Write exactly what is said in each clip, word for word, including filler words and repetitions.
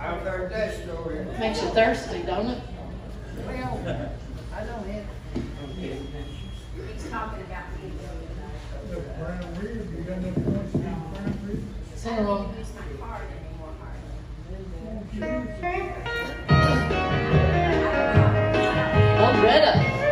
I've heard that story. Makes you thirsty, don't it? Well, I don't have. He's talking about me. The brown rib, you got enough points to eat brown rib? Some I of don't them. use my card anymore, Oh, Greta.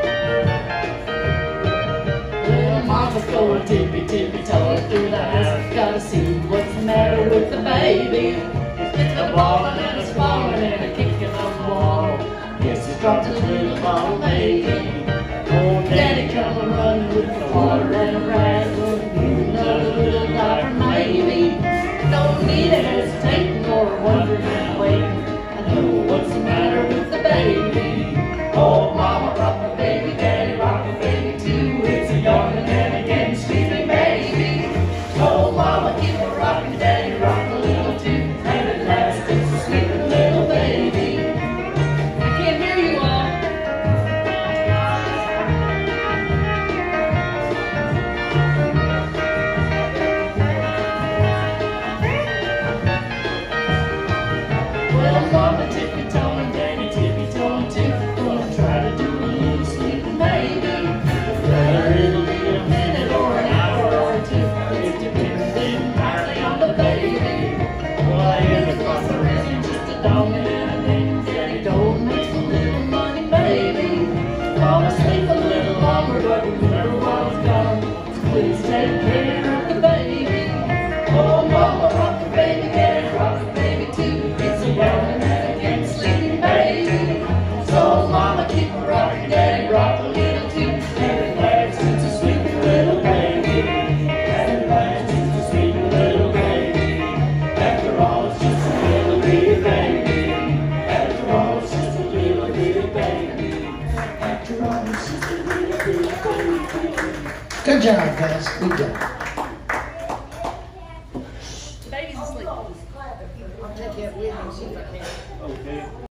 Well, Mama's going tippy tippy toeing through the house. Gotta see what's the matter with the baby. It's a ballin' and it's falling and a kicking on the wall. Guess it's dropped his little ball baby. Oh, Daddy come a running with the water and a rattling. Another little diaper maybe. Don't need to hesitate or wondering and waiting. I know what's the matter with the baby. Oh, Mama, rock the baby, Daddy, rock the baby too. It's a yawning and a getting sleepy baby. Oh, Mama, keep it rocking, Daddy, rock a little too. And at last it's a sleeping little baby. I can't hear you all. Well, Mama tippy-toeing, Daddy tippy-toeing too. Gonna try to do a little sleeping baby. Whether it'll be a minute or an hour or two, it depends entirely on the baby. Well, I hear the clock around just a donging and a ding. Daddy don't make a little money, baby. Wanna sleep a little longer, but remember while it's gone, so please take care of the baby. Oh, Mama, rock the baby, Daddy, rock the baby too. It's a yawning and a getting sleepy baby. So, Mama, keep it rocking, Daddy, rock a little too. And at last, it's a sweet little baby. And at last, it's a sweet little baby. After all, it's just a little bitty baby. After all, it's just a little bitty baby. After all, it's just a little bitty baby. Good job, guys. Good job. The baby's asleep. I'll take that with me and see if I can. Okay.